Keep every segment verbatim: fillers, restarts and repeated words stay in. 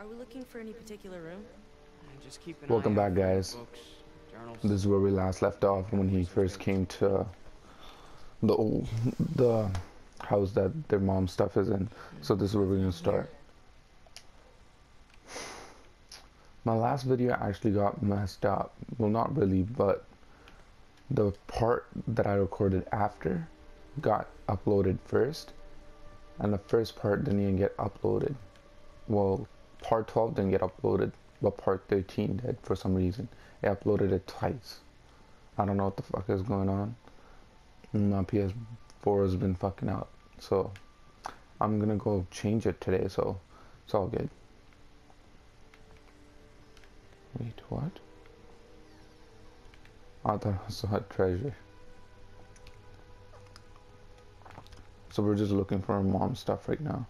Are we looking for any particular room? Just keep an Welcome eye back, out guys. books, journals. This is where we last left off when he first came to the old, the house that their mom's stuff is in. So this is where we're gonna start. My last video actually got messed up. Well, not really, but the part that I recorded after got uploaded first, and the first part didn't even get uploaded. Well, part twelve didn't get uploaded, but part thirteen did for some reason. It uploaded it twice. I don't know what the fuck is going on. My P S four has been fucking out, so I'm gonna go change it today, so it's all good. Wait, what? I thought I saw a treasure. So we're just looking for our mom's stuff right now.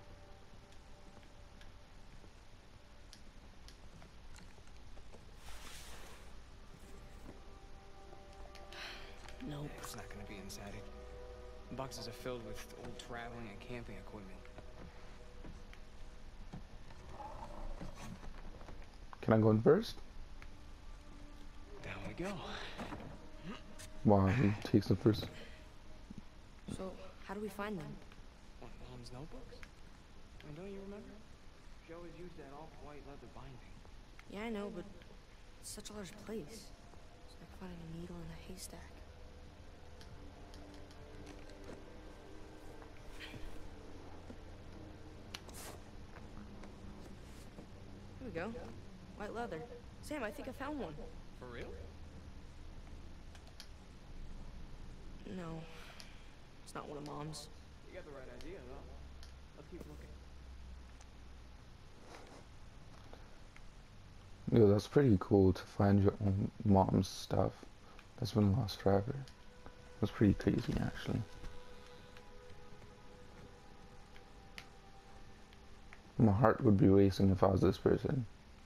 Nope. It's not gonna be inside it. The boxes are filled with old traveling and camping equipment. Can I go in first? Down we go. Wow, he takes the first. So, how do we find them? What, Mom's notebooks? I mean, don't you remember? She always used that off-white leather binding. Yeah, I know, but it's such a large place. It's like finding a needle in a haystack. Here we go. White leather. Sam, I think I found one. For real? No. It's not one of Mom's. You got the right idea, though. Let's keep looking. Yo, that's pretty cool to find your own mom's stuff that's been lost forever. That's pretty crazy, actually. My heart would be racing if I was this person.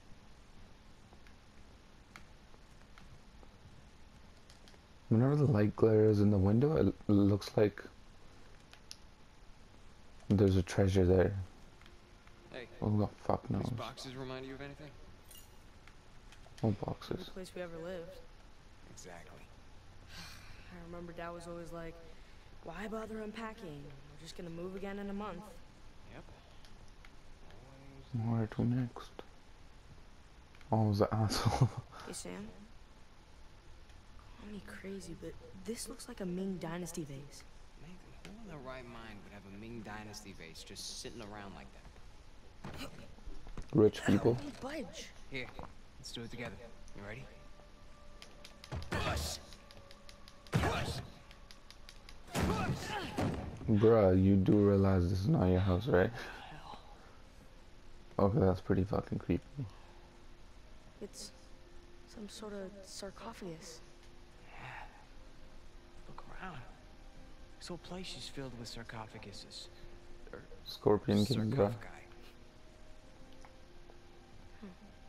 Whenever the light glares in the window, it looks like there's a treasure there. Hey, Oh, the fuck knows. these boxes remind you of anything? What boxes? The place we ever lived. Exactly. I remember Dad was always like, why bother unpacking? We're just gonna move again in a month. Yep. Where to next? Oh, was the asshole. Hey, Sam. Call me crazy, but this looks like a Ming Dynasty vase. Nathan, who in their right mind would have a Ming Dynasty vase just sitting around like that? Rich people. Don't budge. Here, let's do it together. You ready? Push! Push! Push! Bruh, you do realize this is not your house, right? Okay, that's pretty fucking creepy. It's some sort of sarcophagus. Yeah. Look around. This whole place is filled with sarcophaguses. Or Scorpion King, bruh. sarcophagi. Hmm.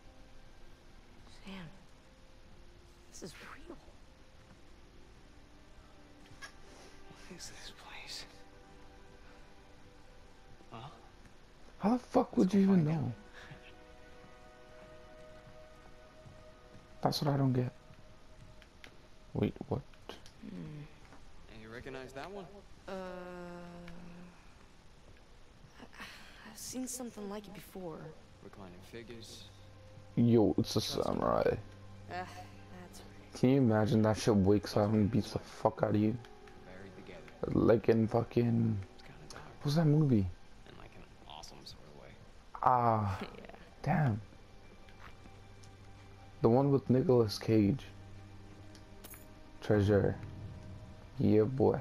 Sam, this is real. What is this place? Huh? How the fuck would you even know? That's what I don't get. Wait, what? Hmm. And you recognize that one? Uh, I, I've seen something like it before. Reclining figures. Yo, it's a samurai. Uh, that's right. Can you imagine that shit wakes up and beats the fuck out of you? Buried together. Like in fucking... It's kind of dark. What's that movie? In like an awesome sort of way. Ah, Yeah. damn. The one with Nicolas Cage. Treasure. Yeah, boy.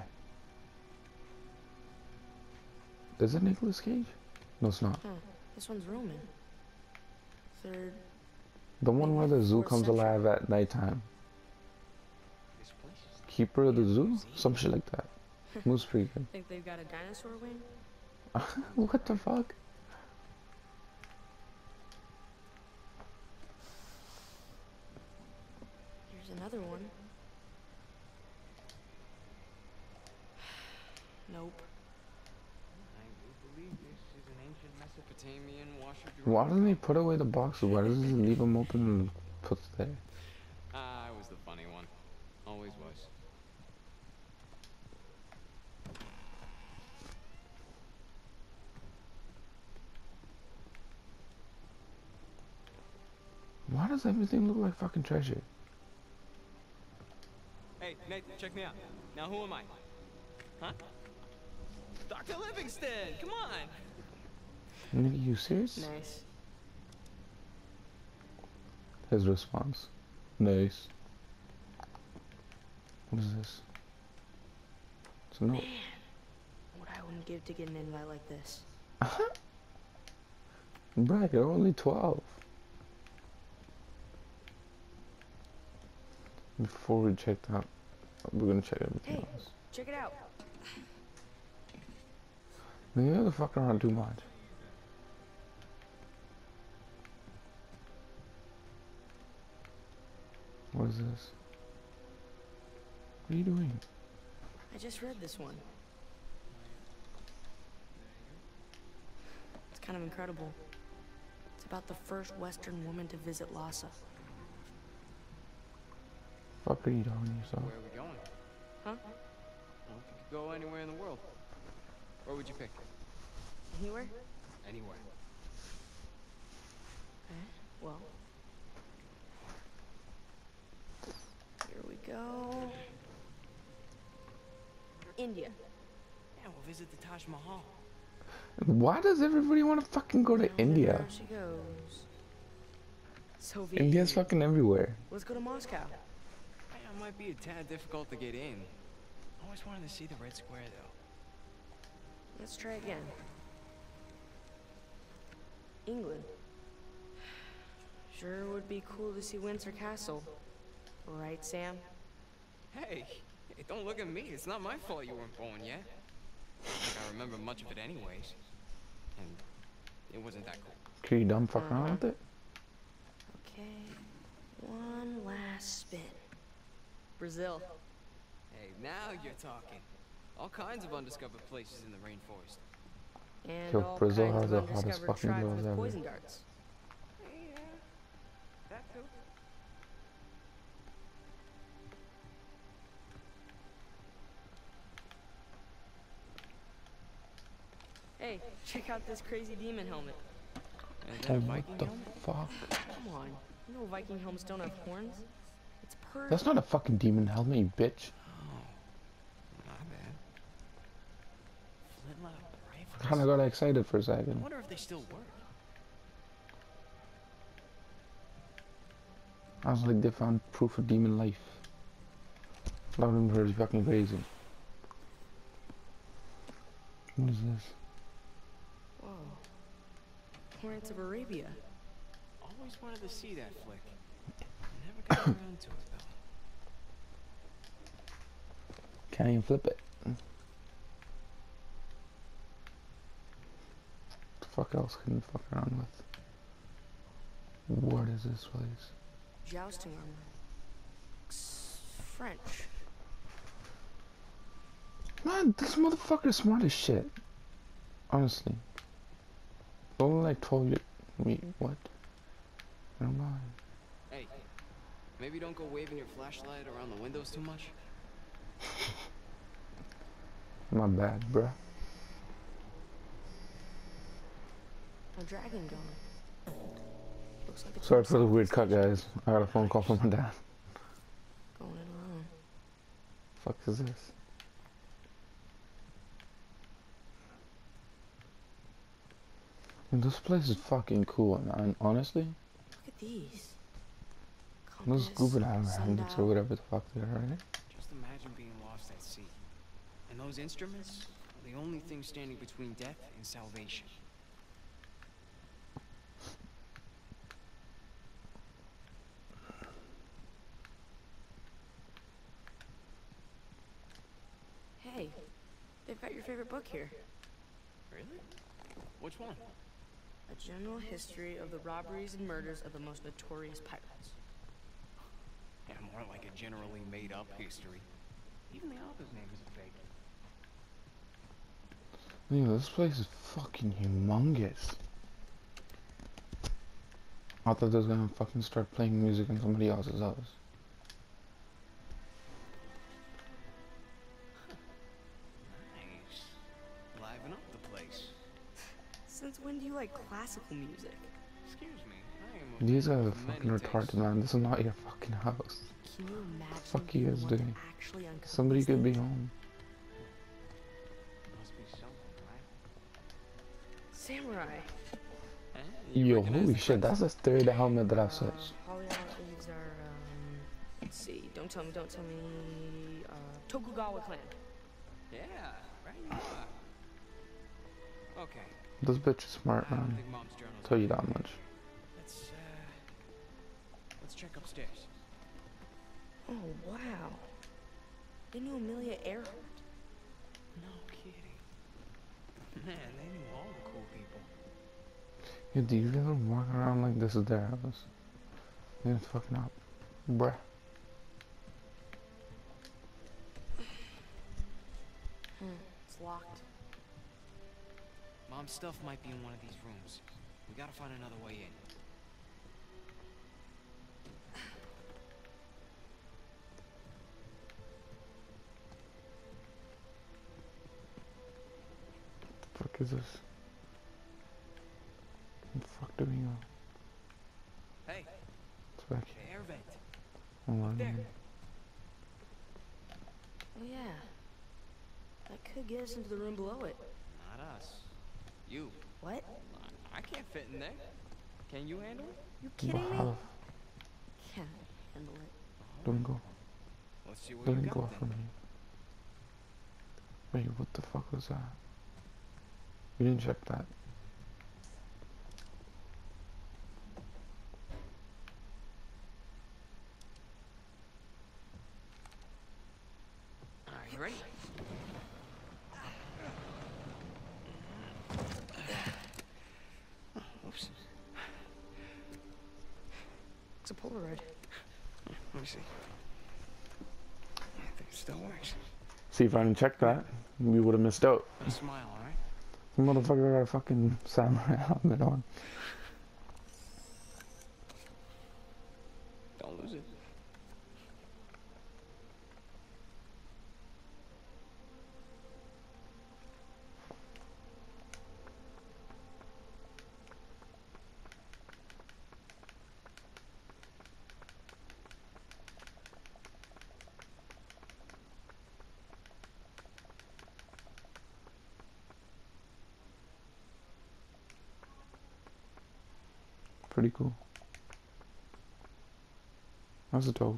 Is it Nicolas Cage? No, it's not. Huh. This one's Roman. Third. The one where the zoo Fourth comes century. alive at nighttime. This place is Keeper of the zoo? Some shit like that. Moose pretty good. Think they've got a dinosaur wing? What the fuck? Here's another one. Nope. I do believe this is an ancient Mesopotamian washer Why doesn't he put away the boxes? Why does he leave them open and put it there? Ah, I was the funny one. Always was. Why does everything look like fucking treasure? Hey, Nate, check me out. Now who am I? Huh? Doctor Livingston! Come on! Nigga, you serious? Nice. His response. Nice. What is this? It's a note. Man, what I wouldn't give to get an invite like this. Bruh, you're only twelve. Before we check out, we're gonna check everything Hey, else. check it out. Man, you don't fuck around too much. What is this? What are you doing? I just read this one. It's kind of incredible. It's about the first Western woman to visit Lhasa. Fuck are you talking to yourself? Where are we going? Huh? Well, if you could go anywhere in the world, where would you pick? Anywhere? Anywhere. Okay, well. Here we go. India. Yeah, we'll visit the Taj Mahal. Why does everybody want to fucking go to Now India? There she goes. Soviet India's Union. fucking everywhere. Let's go to Moscow. Yeah, it might be a tad difficult to get in. I always wanted to see the Red Square, though. Let's try again. England. Sure would be cool to see Windsor Castle. Right, Sam? Hey, hey, don't look at me. It's not my fault you weren't born yet. I don't think I remember much of it anyways. And it wasn't that cool. Can you dumb fuck around Uh-huh. with it? Okay. One last spin. Brazil. Hey, now you're talking. All kinds of undiscovered places in the rainforest. And Yo, all Brazil kinds has of the hottest undiscovered fucking tribes girls with ever. poison darts. Yeah, that too. Hey, check out this crazy demon helmet. Is that Oh, a what Viking the helmet? fuck? Come on. You know Viking helmets don't have horns? It's perfect. That's not a fucking demon helmet, you bitch. Oh, not bad. Flintlock rifles. Kinda got excited for a I second. wonder if they still work. I was like, they found proof of demon life. A lot of them are fucking crazy. What is this? Whoa. Lawrence of Arabia. Always wanted to see that flick. Never got around to it, though. Can't even flip it. What the fuck else can you fuck around with? What is this place? Jousting armor. Looks French. Man, this motherfucker's smart as shit. Honestly. Only like twelve years. Wait, what? Never mind. Hey, maybe don't go waving your flashlight around the windows too much. My bad, bruh. A dragon going. Looks like it's Sorry for the weird cut, guys. I got a phone call from my dad. going it alone. Fuck is this? And this place is fucking cool, man. Honestly, Look at these. those Compass, scuba diver helmets or sundial. whatever the fuck they are, right? Just imagine being lost at sea. And those instruments are the only thing standing between death and salvation. Hey, they've got your favorite book here. Really? Which one? A general history of the robberies and murders of the most notorious pirates. Yeah, more like a generally made-up history. Even the author's name is fake. Yeah, this place is fucking humongous. I thought they was gonna fucking start playing music in somebody else's house. Nice. Liven up the place. Since when do you like classical music? Excuse me, I am a These man are of fucking many retarded, tastes. man. This is not your fucking house. Can you imagine Fuck you being guys the one doing? to actually uncover Somebody these could be things? home. Must be something, right? Samurai. Eh? You Yo, recognize holy the shit, place? that's the third helmet that Uh, I've switched. Hollywood thieves are, um, let's see, don't tell me, don't tell me, uh, Tokugawa clan. Yeah, right you are. Okay, This bitch is smart, I don't man. think Mom's journal's Tell you okay. that much. Let's, uh... Let's check upstairs. Oh, wow. They knew Amelia Earhart. No kidding. Man, they knew all the cool people. Yeah, do you really walk around like this is their house? Yeah, it's fucking up. Bruh. Hmm, it's locked. Mom's stuff might be in one of these rooms. We gotta find another way in. The fuck is this? What the fuck do we go? Hey, It's back the here. air vent. Hold on. there. man. Oh, yeah. That could get us into the room below it. Not us. You. What? I, I can't fit in there. Can you handle it? You But kidding me? how the Can't handle it. don't go. Let's see what you Don't got go then. from me. Wait, what the fuck was that? You didn't check that. Alright, you ready? Oops. It's a Polaroid. Let me see. I think it still works. See, if I didn't check that, we would have missed out. Now smile, alright? Motherfucker got a fucking samurai helmet on. Don't lose it. Pretty cool. That's a dope.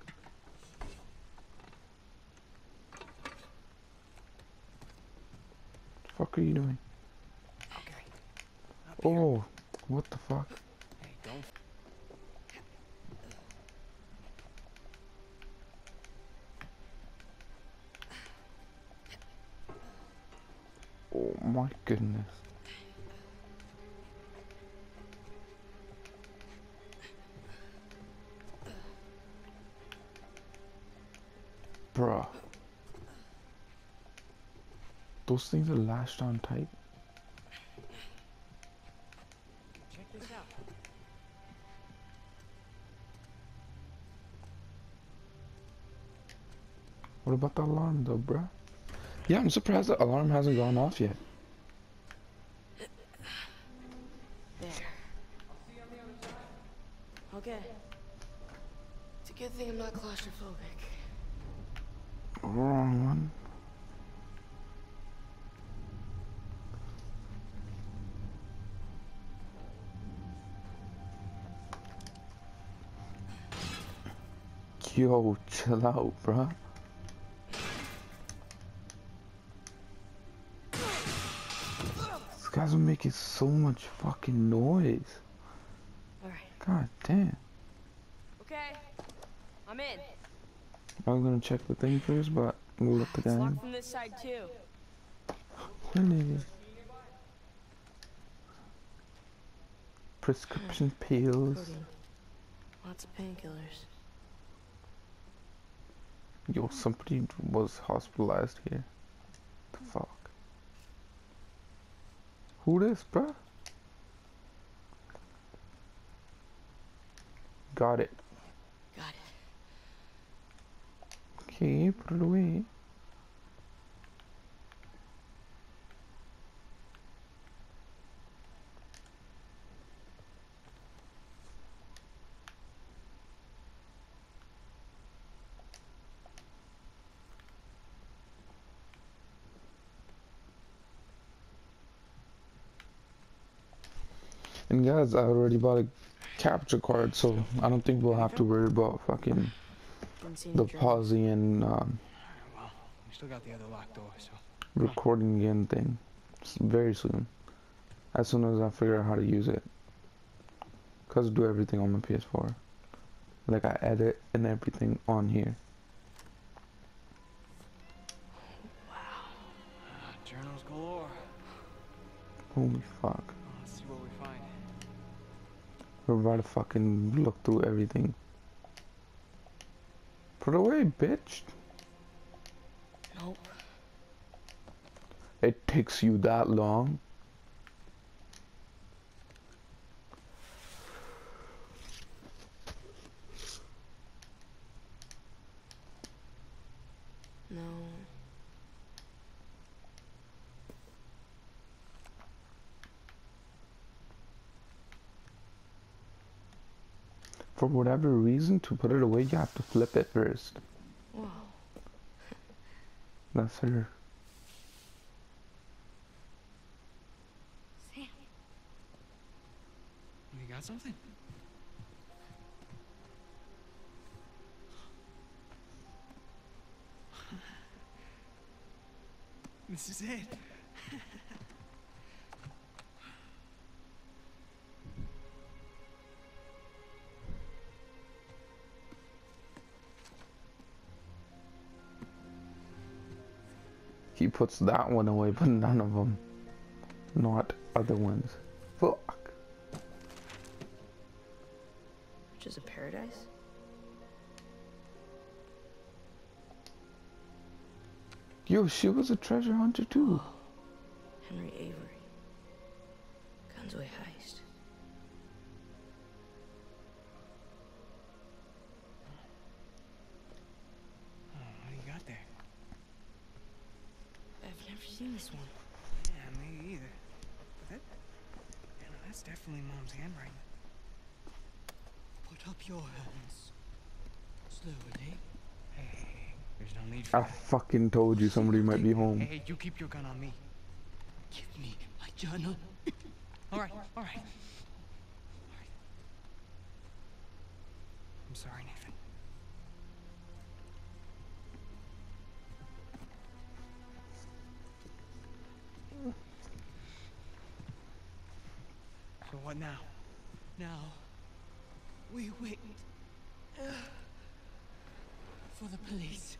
The fuck are you doing? Okay. Up here. Oh, what the fuck? Hey, don't. Oh my goodness. Bruh. Those things are lashed on tight. Check this out. What about the alarm though, bruh? Yeah, I'm surprised the alarm hasn't gone off yet. There. Okay. It's a good thing I'm not claustrophobic. Wrong one. Yo, chill out, bruh. These guys are making so much fucking noise. Alright. God damn. Okay. I'm in. I was gonna check the thing first, but we'll let the It's guy in. locked from this side too. Really? Prescription pills. Codeine. Lots of painkillers. Yo, somebody was hospitalized here. The fuck? Who this, bruh? Got it. Got it. Okay, put it away. And guys, I already bought a capture card, so I don't think we'll have to worry about fucking Didn't see any the journals. pausing and um, Well, we still got the other locked door, so. recording again thing. It's very soon. As soon as I figure out how to use it. Cause I do everything on my P S four. Like I edit and everything on here. Uh, journals galore. Holy fuck. Well, let's see what we find. We're about to fucking look through everything. Put it away, bitch. Nope. It takes you that long. No. For whatever reason, to put it away, you have to flip it first. Whoa. That's her. Sam. You got something? This is it. He puts that one away, but none of them. Not other ones. Fuck. Which is a paradise? Yo, she was a treasure hunter too. Henry Avery. Gunsway heist. Oh, what do you got there? I've never seen this one. Yeah, me either. But that, you know, that's definitely Mom's handwriting. Put up your hands. Slowly. Hey, hey, hey, there's no need for I that. fucking told you somebody might be Hey, home. hey, you keep your gun on me. Give me my journal. All right, all right. All right. I'm sorry, Nathan. So what now? Now, we wait uh, for the police.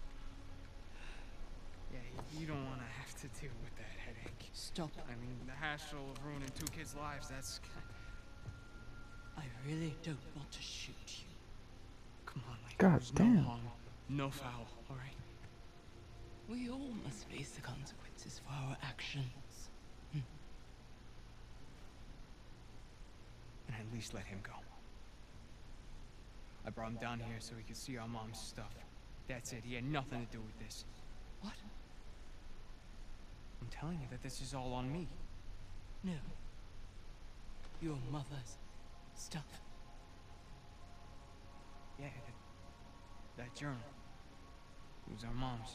Yeah, you don't want to have to deal with that headache. Stop. I mean, the hassle of ruining two kids' lives, that's... I really don't want to shoot you. Come on, like, God there's damn. no harm, no foul, all right? We all must face the consequences for our actions. Hmm. And at least let him go. I brought him down here so he could see our mom's stuff. That's it, he had nothing to do with this. What? I'm telling you that this is all on me. No. Your mother's stuff. Yeah, that, that journal. It was our mom's.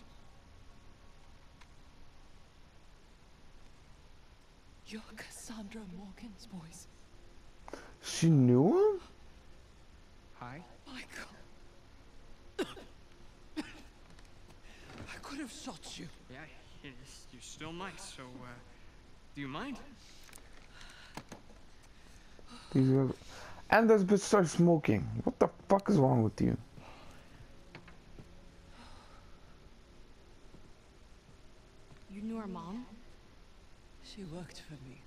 You're Cassandra Morgan's voice. She knew him? Hi? Michael. I could have shot you. Yeah, you're, you're still nice, so, uh, do you mind? These guys. And this bitch starts smoking. What the fuck is wrong with you? You knew our mom? She worked for me.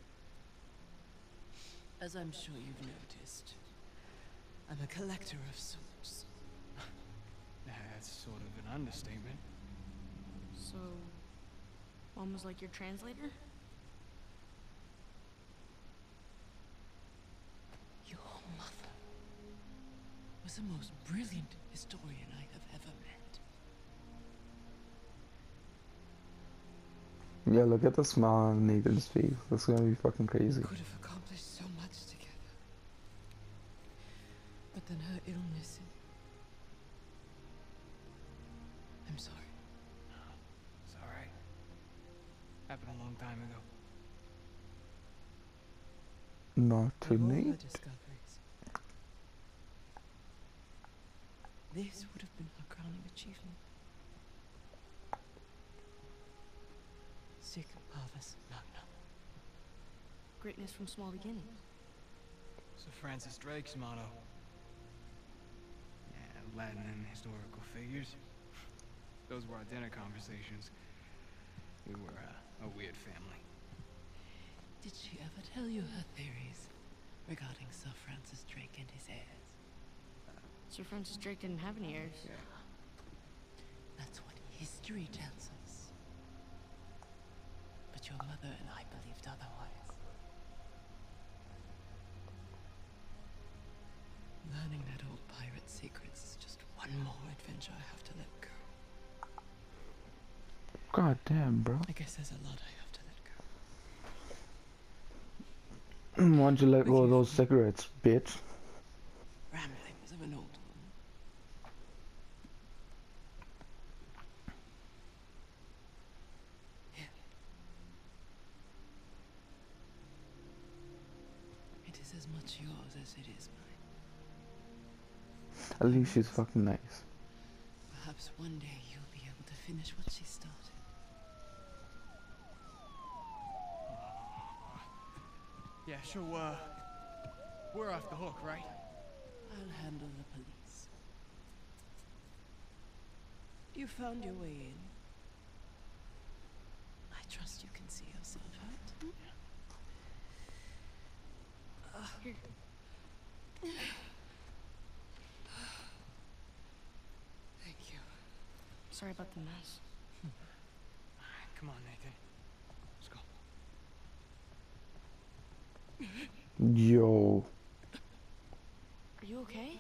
As I'm sure you've noticed, I'm a collector of sorts. That's sort of an understatement. So, mom was like your translator? was the most brilliant historian I have ever met. Yeah, look at the smile on Nathan's face. That's gonna be fucking crazy. We could have accomplished so much together. But then her illness. I'm sorry. It's alright. Happened a long time ago. Not to Of all her Nate. discoveries, this would have been her crowning achievement. Sic parvis magna. Greatness from small beginnings. Sir Francis Drake's motto. Yeah, Latin and historical figures. Those were our dinner conversations. We were uh, a weird family. Did she ever tell you her theories regarding Sir Francis Drake and his heirs? Sir Francis Drake didn't have any heirs. Yeah. That's what history tells us. But your mother and I believed otherwise. Learning that old pirate's secrets is just one more adventure I have to let go. God damn, bro. I guess there's a lot I have to let go. Why'd you let go of those cigarettes, bitch? Ramblings of an old woman. Here. It is as much yours as it is mine. At least she's fucking nice. Perhaps one day you'll be able to finish what she started. Yeah, so, uh, we're off the hook, right? I'll handle the police. You found your way in. I trust you can see yourself out. Uh, Here. Thank you. Sorry about the mess. Come on, Nathan. Let's go. Yo. Are you okay?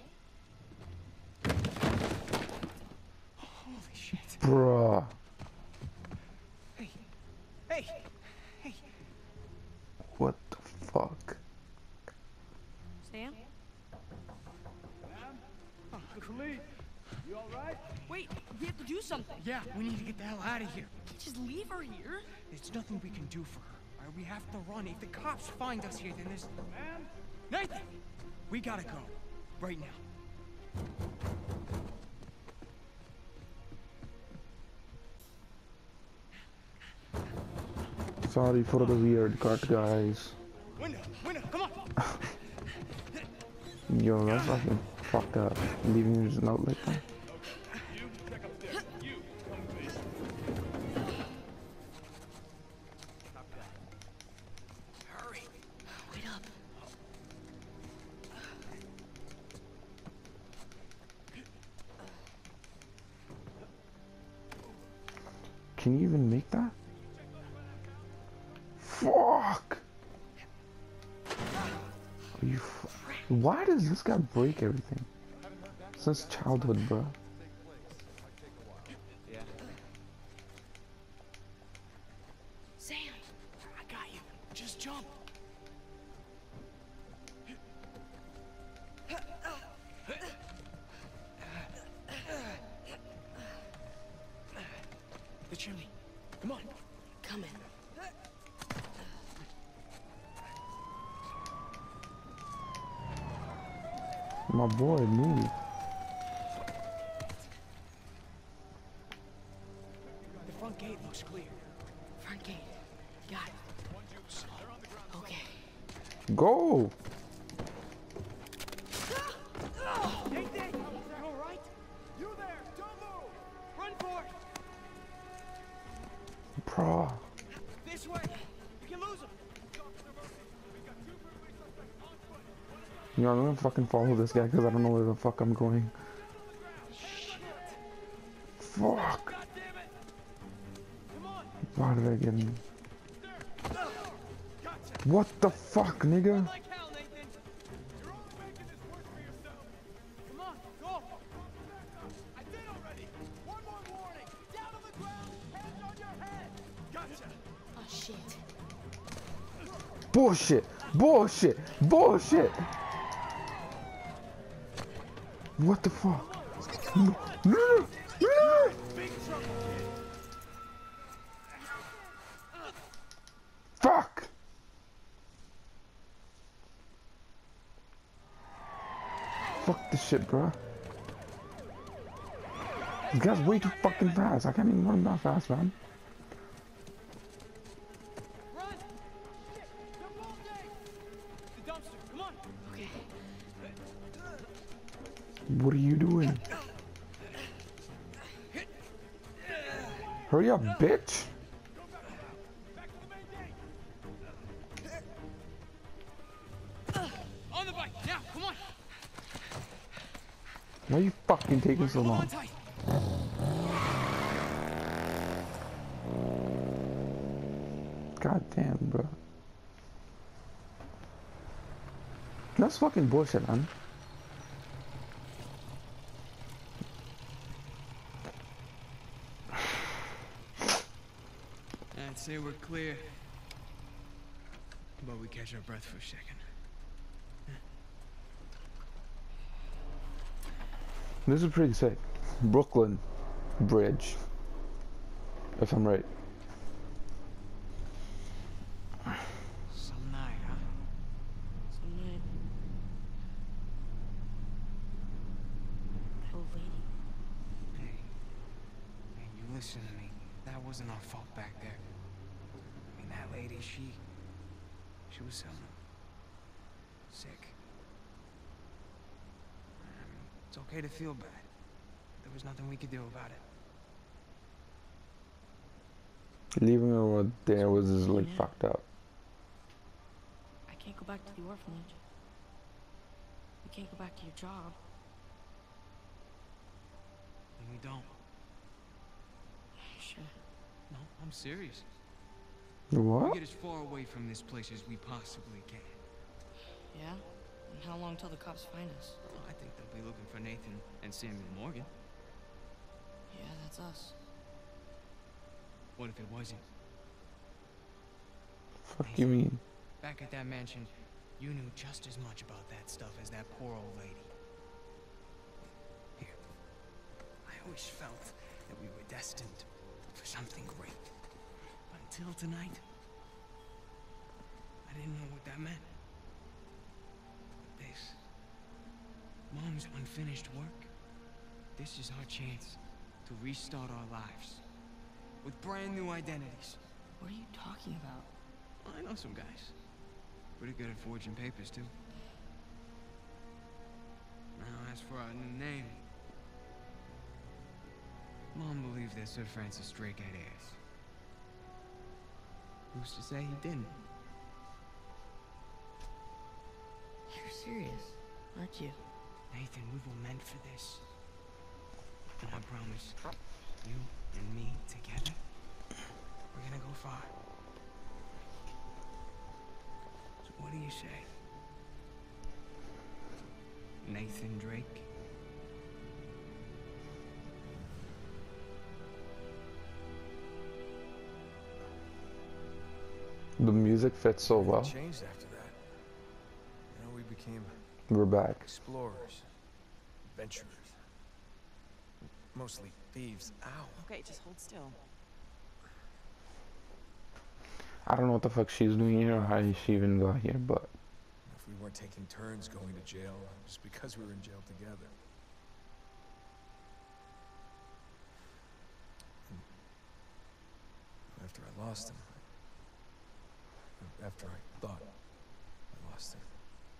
Holy shit. Bruh. Hey. Hey. Hey. What the fuck? Sam? Oh, Khalid. You alright? Wait, we have to do something. Yeah, we need to get the hell out of here. Can't just leave her here. There's nothing we can do for her. All right, we have to run. If the cops find us here, then there's... Man? Nathan! We gotta go. Right now. Sorry for the weird cut, guys. Window! Window! Come on! Yo, that's fucking fucked up. Leaving his note like that. Hurry! Wait up. Can you even make that? Fuck! Are you f Why does this guy break everything? Since childhood, bro. Yeah. Sam! I got you. Just jump. The chimney. Come on. Coming. My boy, move. The front gate looks clear. Front gate. Got it. Okay. Go! Nathan! You alright? You there! Don't move! Run for it! Bro. This way! You can lose him! Yo, I'm gonna fucking follow this guy because I don't know where the fuck I'm going. Fuck! God damn it! Come on! Why did I get in? Gotcha! What the fuck, nigga? Like hell, Nathan! You're only making this worse for yourself! Come on! Bullshit! Bullshit! Bullshit! What the fuck? No, no, no. Fuck! Fuck this shit, bro. This guy's way too fucking fast. I can't even run that fast, man. Run! Shit! They're both there! The dumpster, come on! Okay. What are you doing? Hurry up, bitch! On the bike, now, come on! Why are you fucking taking so Hold on long? tight. God damn, bro. That's fucking bullshit, man. I'd say we're clear. But we catch our breath for a second. This is pretty sick. Brooklyn Bridge. If I'm right. Some night, huh? Some night. That old lady. Hey. Hey, you listen to me. That wasn't our fault back there. I mean, that lady, she... She was um... sick. I mean, it's okay to feel bad. There was nothing we could do about it. Leaving her over there was just like Yeah. fucked up. I can't go back to the orphanage. You can't go back to your job. And we don't. Sure. No, I'm serious. What? We get as far away from this place as we possibly can. Yeah? And how long till the cops find us? Well, I think they'll be looking for Nathan and Samuel Morgan. Yeah, that's us. What if it wasn't? Fuck you mean? Back at that mansion, you knew just as much about that stuff as that poor old lady. Here, I always felt that we were destined for something great. But until tonight, I didn't know what that meant. But this, Mom's unfinished work, this is our chance to restart our lives with brand new identities. What are you talking about? Well, I know some guys. Pretty good at forging papers, too. Now, as for our new name... Mom believed that Sir Francis Drake had heirs. Who's to say he didn't? You're serious, aren't you? Nathan, we were meant for this. And I promise, you and me together, we're gonna go far. So what do you say? Nathan Drake? The music fits so well. Changed after that. You know, we became We're back. explorers, adventurers, mostly thieves. Ow. Okay, just hold still. I don't know what the fuck she's doing here or how she even got here, but If we weren't taking turns going to jail just because we were in jail together. And after I lost him, after I thought I lost him,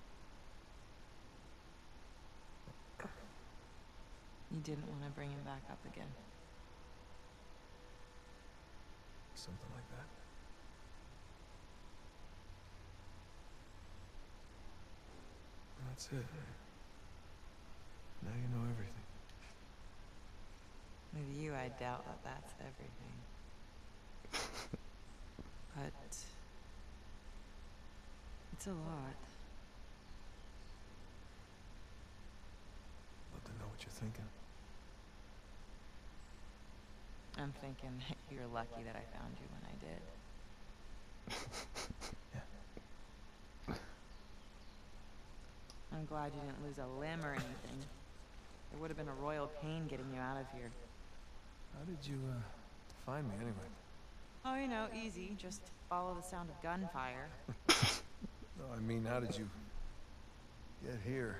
You didn't want to bring him back up again. something like that. That's it. Now you know everything. With you, I doubt that that's everything. But it's a lot. Love to know what you're thinking. I'm thinking that you're lucky that I found you when I did. Yeah. I'm glad you didn't lose a limb or anything. It would have been a royal pain getting you out of here. How did you, uh, find me anyway? Oh, you know, easy. Just follow the sound of gunfire. No, I mean, how did you get here?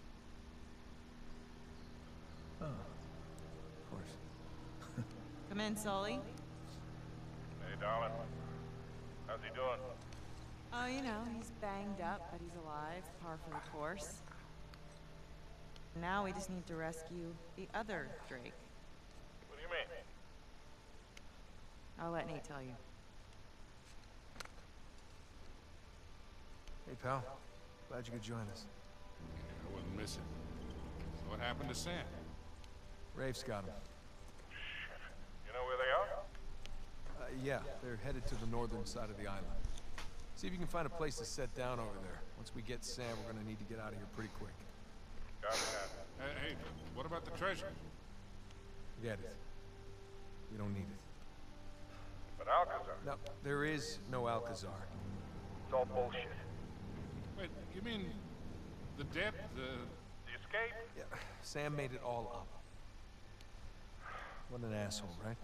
Oh, of course. Come in, Sully. Hey, darling. How's he doing? Oh, you know, he's banged up, but he's alive. Par for the course. Now we just need to rescue the other Drake. What do you mean? I'll let Nate tell you. Hey, pal. Glad you could join us. I wasn't missing. So what happened to Sam? Rafe's got him. Shit. You know where they are? Uh, yeah, they're headed to the northern side of the island. See if you can find a place to set down over there. Once we get Sam, we're gonna need to get out of here pretty quick. Got that. Hey, hey, what about the treasure? Forget it. We don't need it. But Alcazar. No, there is no Alcazar. It's all bullshit. Wait, you mean the debt, the... the escape? Yeah, Sam made it all up. What an asshole, right?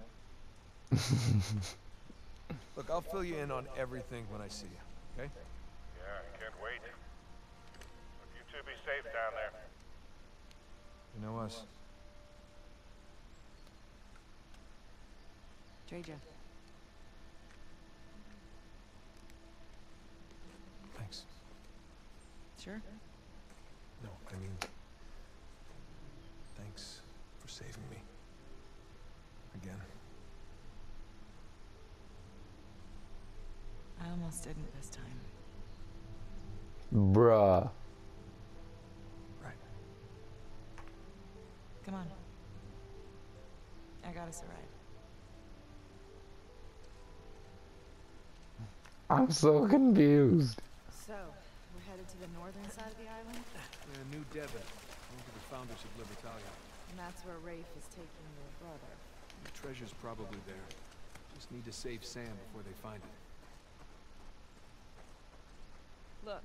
Look, I'll fill you in on everything when I see you, okay? Yeah, I can't wait. Look, you two be safe down there. You know us. Treja. Thanks. Sure. No, I mean... Thanks for saving me. Again. I almost didn't this time. Bruh. Right. Come on. I got us a ride. I'm so confused. So, we're headed to the northern side of the island? Yeah, New Devon. Home to the founders of Libertalia. And that's where Rafe is taking your brother. The treasure's probably there. Just need to save Sam before they find it. Look.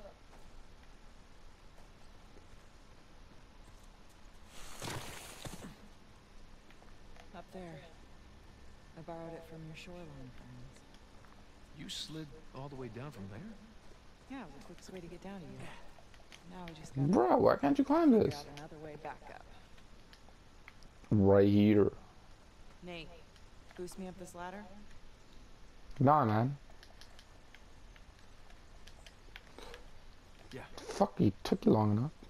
Up there. I borrowed it from your shoreline friends. You slid all the way down from there? Yeah, it was the quickest way to get down to you. Now we just gotta Bruh, why can't you climb figure this? out another way back up. Right here. Nate, boost me up this ladder? Nah, man. Yeah. Fuck, it took you long enough.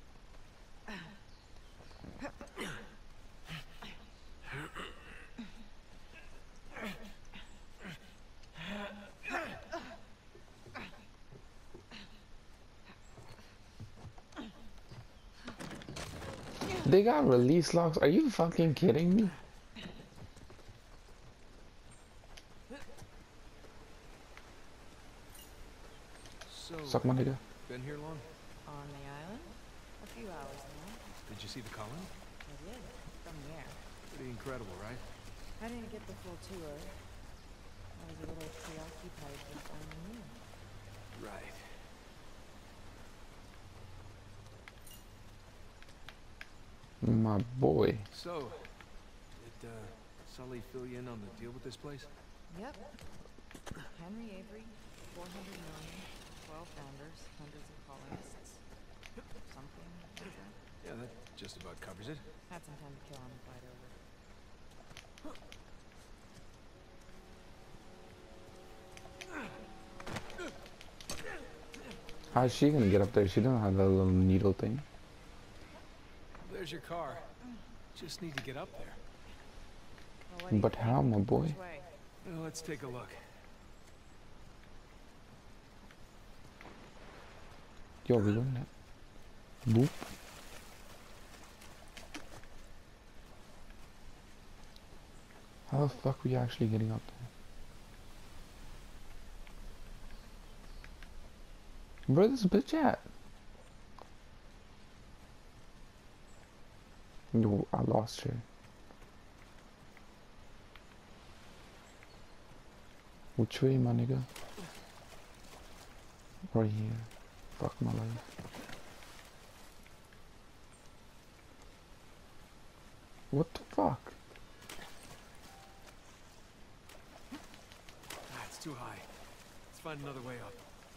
They got release locks. Are you fucking kidding me? So, Suck my nigga. been here long? On the island? A few hours now. Did you see the colony? I did. From the air. Pretty incredible, right? I didn't get the full tour. I was a little preoccupied with finding you. Right. My boy. So, did uh, Sully fill you in on the deal with this place? Yep. Henry Avery, four hundred million, twelve founders, hundreds of colonists. Something like that. Yeah, that just about covers it. Had some time to kill on the flight over. How's she gonna get up there? She don't have that little needle thing. There's your car. Just need to get up there. Well, what do you But think? how, my boy? Which way? Well, let's take a look. Yo, we doing that. Boop. How the fuck we actually getting up there? Where this bitch at? Yo, I lost her. Which way, my nigga? Right here. Fuck my life. What the fuck? Ah, it's too high. Let's find another way up.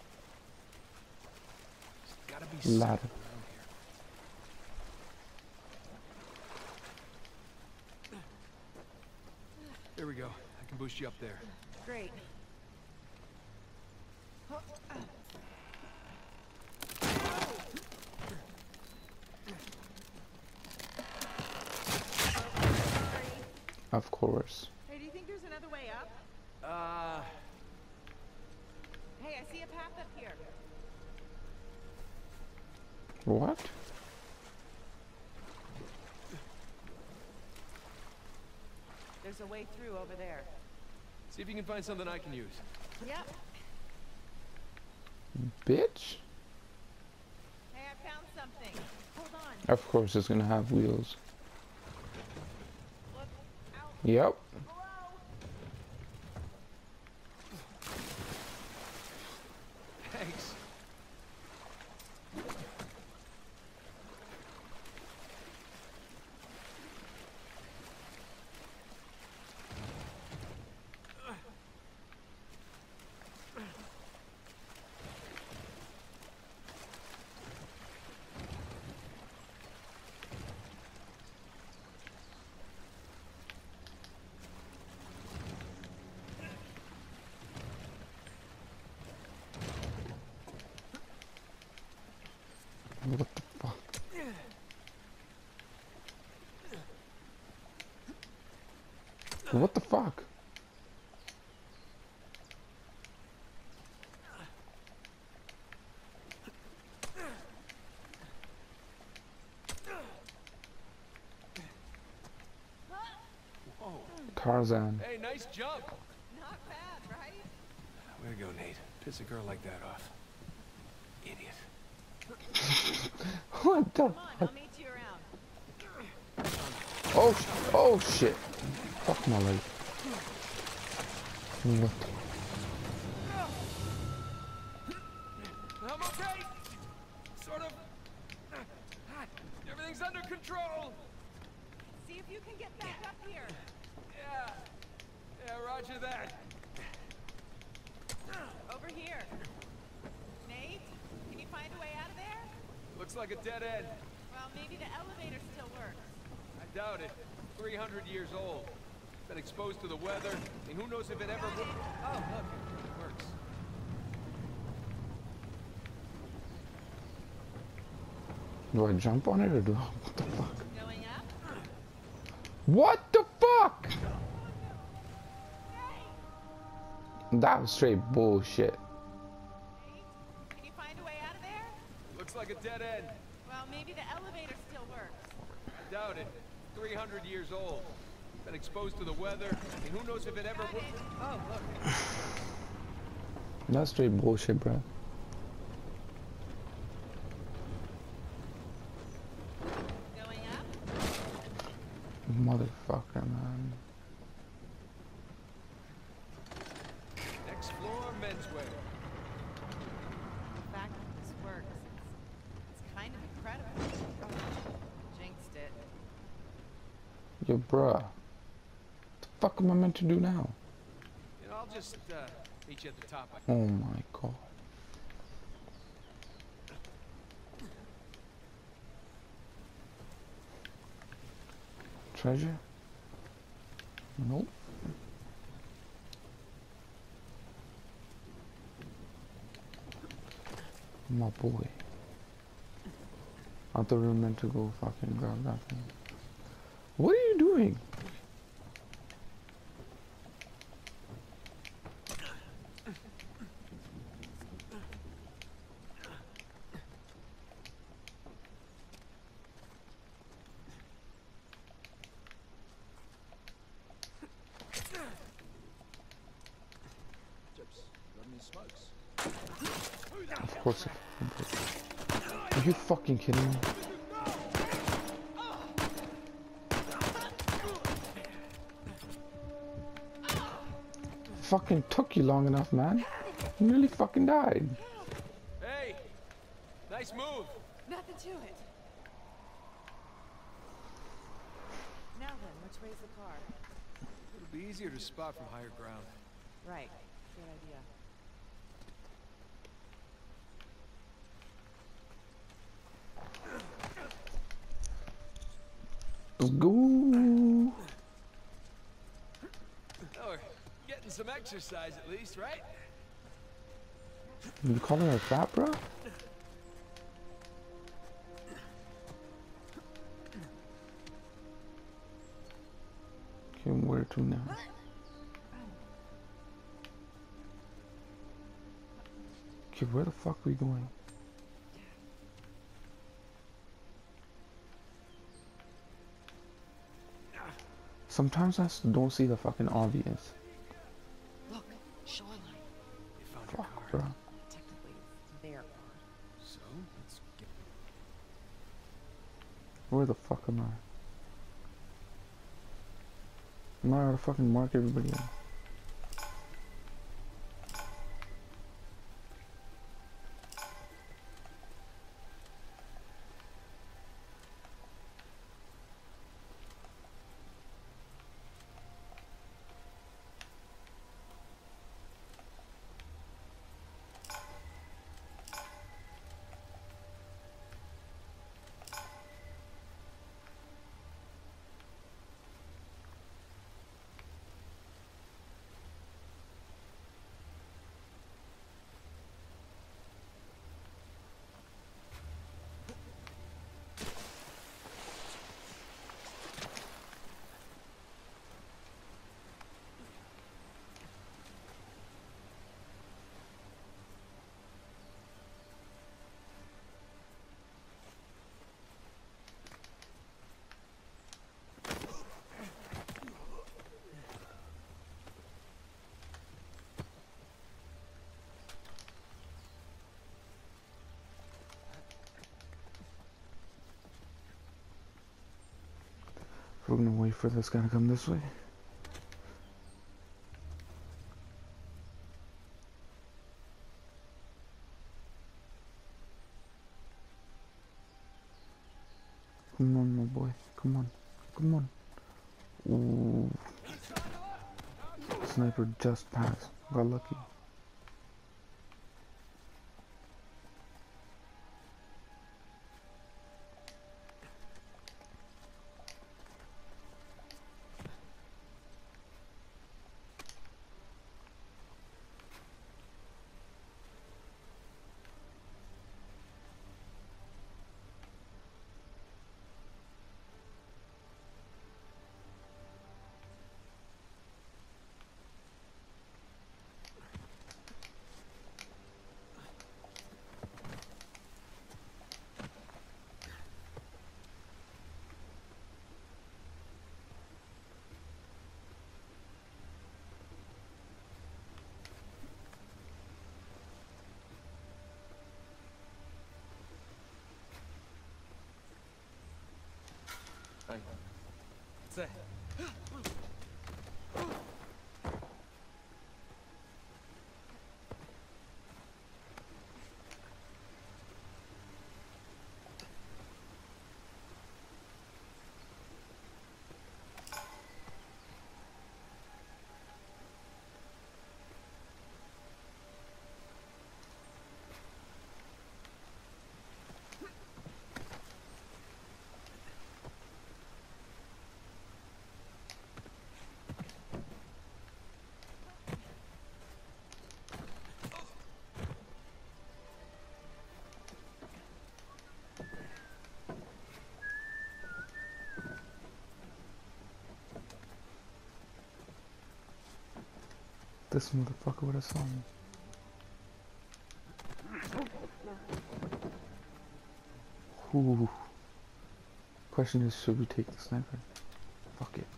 There's gotta be something Ladder. around here. There we go. I can boost you up there. Great. Of course. Hey, do you think there's another way up? Uh, Hey, I see a path up here. What? There's a way through over there. see if you can find something I can use. Yep. Bitch? Hey, I found something. Hold on. Of course it's gonna have wheels. Look out Yep. below. Thanks. What the fuck? What the fuck? Whoa. Tarzan. Hey, nice jump. Not bad, right? Way to go, Nate. Piss a girl like that off. Idiot. What the Come on, fuck? I'll meet you around. Oh, sh oh shit. Fuck my leg. What the I'm okay. Sort of. Everything's under control. See if you can get back up here. Yeah. Yeah, roger that. Over here. Nate, can you find a way out of there? Looks like a dead end. Well, maybe the elevator still works. I doubt it. three hundred years old. Been exposed to the weather. I mean, who knows if it ever wo- Oh, look, it works. Do I jump on it or do I? What the fuck? Going up? What the fuck? That was straight bullshit. Nate, can you find a way out of there? Looks like a dead end. Well, maybe the elevator still works. I doubt it. three hundred years old. Been exposed to the weather. I mean, who knows if it ever Got wo- it. Oh, look. That's straight bullshit, bro. Going up? Motherfucker, man. Next floor, menswear. The fact that this works, it's, it's kind of incredible. Jinxed it. Yo, bruh. What the fuck am I meant to do now? You know, I'll just uh, meet you at the top. Oh my god. Treasure? Nope. My boy. I thought we were meant to go fucking grab that thing. What are you doing? Of course. Are you fucking kidding me? Fucking took you long enough, man. You nearly fucking died. Hey, nice move. Nothing to it. Now Which way's the car? It'll be easier to spot from higher ground. Right. Good idea. Let's go. Oh, we're getting some exercise at least, right? You calling her fat, bro? Okay, where to now? Okay, where the fuck are we going? Sometimes I s- don't see the fucking obvious. Look, shoreline. You found your Fuck, car. bro. Technically, it's their car. So, let's get... Where the fuck am I? Am I gonna fucking mark everybody in? We're gonna wait for this guy to come this way. Come on, my boy. Come on. Come on. Ooh. Sniper just passed. Got lucky. Hey. What's that? This motherfucker would have saw me. Ooh. Question is, should we take the sniper? Fuck it.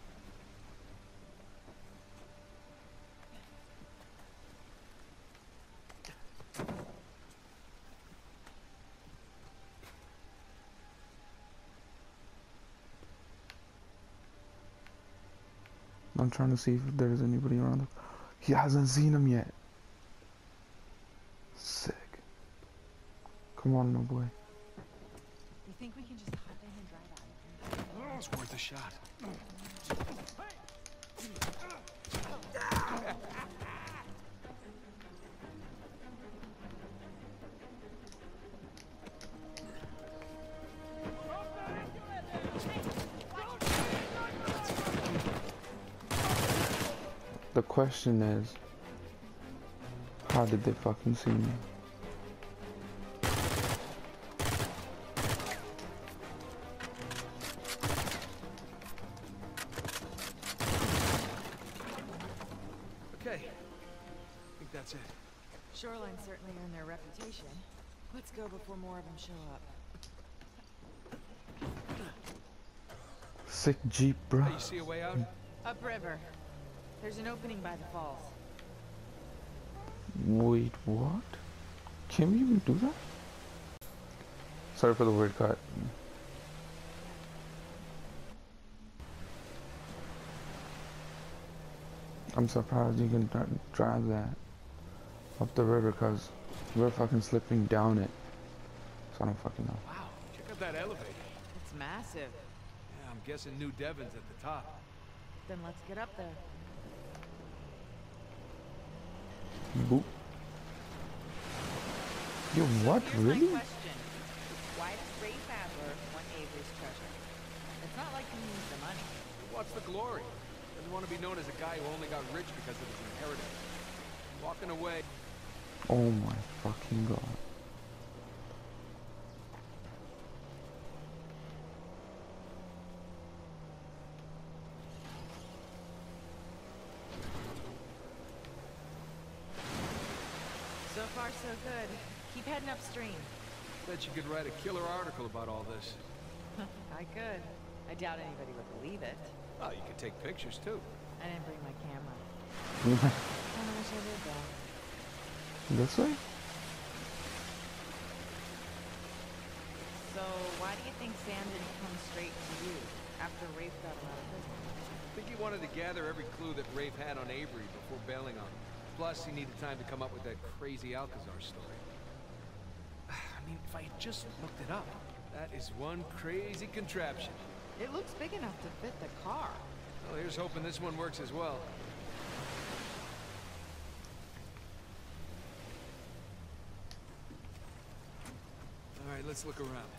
I'm trying to see if there's anybody around him. He hasn't seen him yet. Sick. Come on, my boy. You think we can just hop in and drive out of here? It's worth a shot. The question is, how did they fucking see me? Okay. I think that's it. Shoreline certainly earned their reputation. Let's go before more of them show up. Sick Jeep, bro. Hey, you see a way out? Upriver. There's an opening by the falls. Wait, what? Can we even do that? Sorry for the word cut. I'm surprised you can dri- drive that up the river, cause we're fucking slipping down it. So I don't fucking know. Wow, check out that elevator. It's massive. Yeah, I'm guessing New Devon's at the top. Then let's get up there. Boop. Yo, what? Here's Really? my question. Why does Rafe Adler want Avery's treasure? It's not like he needs the money. What's the glory? Doesn't want to be known as a guy who only got rich because of his inheritance. Walking away. Oh my fucking god. So far, so good. Keep heading upstream. Bet you could write a killer article about all this. I could. I doubt anybody would believe it. Oh, you could take pictures too. I didn't bring my camera. I wish I did that. This way? So, why do you think Sam didn't come straight to you after Rafe got him out of prison? I think he wanted to gather every clue that Rafe had on Avery before bailing on him. Plus, he needed time to come up with that crazy Alcazar story. I mean, if I had just looked it up, that is one crazy contraption. It looks big enough to fit the car. Well, here's hoping this one works as well. All right, let's look around.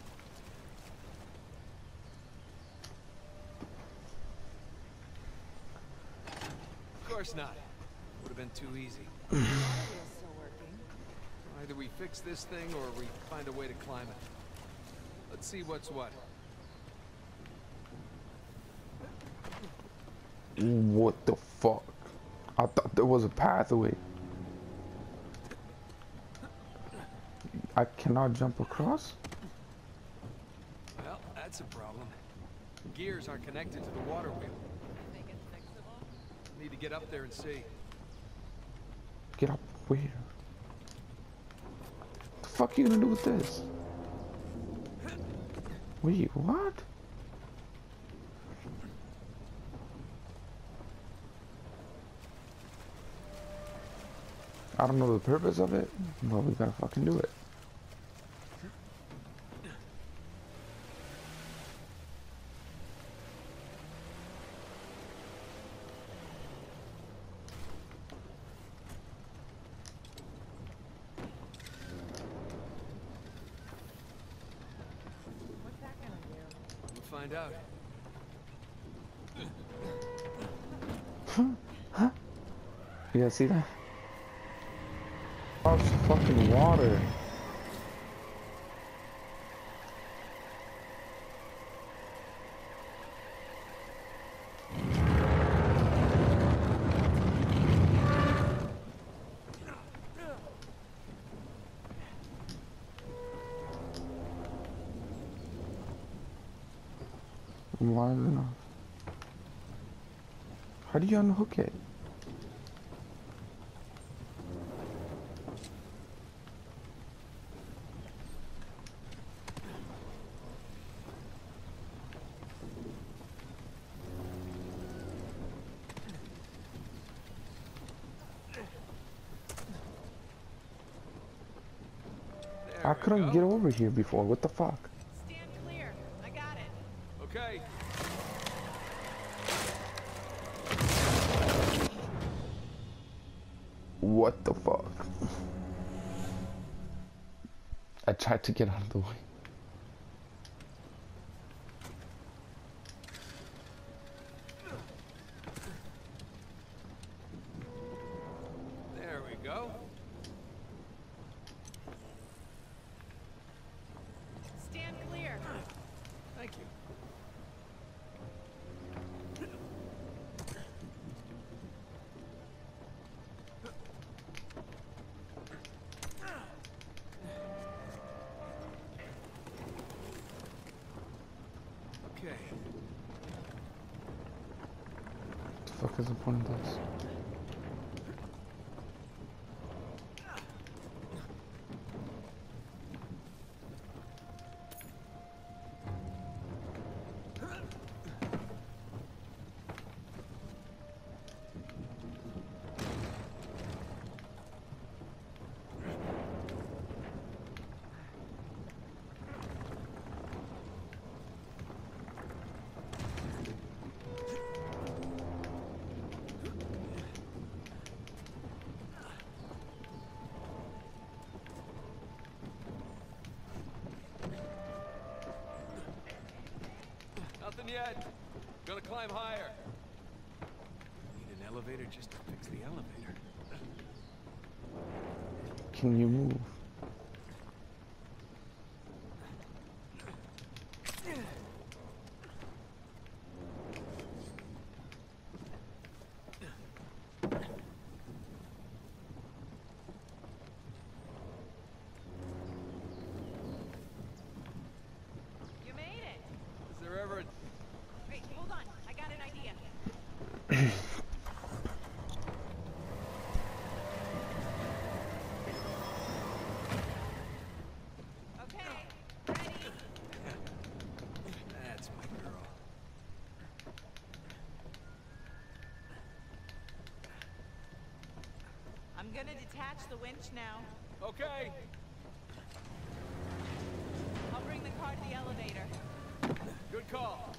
Of course not. Would have been too easy. It's still working. Either we fix this thing or we find a way to climb it. Let's see what's what. What the fuck? I thought there was a pathway. I cannot jump across? Well, that's a problem. Gears aren't connected to the water wheel. Make it fixable? Need to get up there and see. Get up where? The fuck are you gonna do with this? Wait, what? I don't know the purpose of it, but we gotta fucking do it. What's that gonna do? We'll find out. Huh? You guys see that? Oh, it's fucking water. Why is it not? How do you unhook it? There I we couldn't go. get over here before. What the fuck? Stand clear. I got it. Okay. What the fuck? I tried to get out of the way. There we go. Stand clear. Thank you. Okay. What the fuck is the point of this? Nothing yet. Gonna climb higher. Need an elevator just to fix the elevator. Can you move? You made it. Is there ever a... Wait, hold on. I got an idea. Okay, ready? That's my girl. I'm gonna detach the winch now. Okay. I'll bring the car to the elevator. Good call.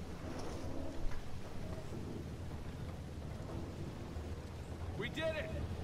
We did it!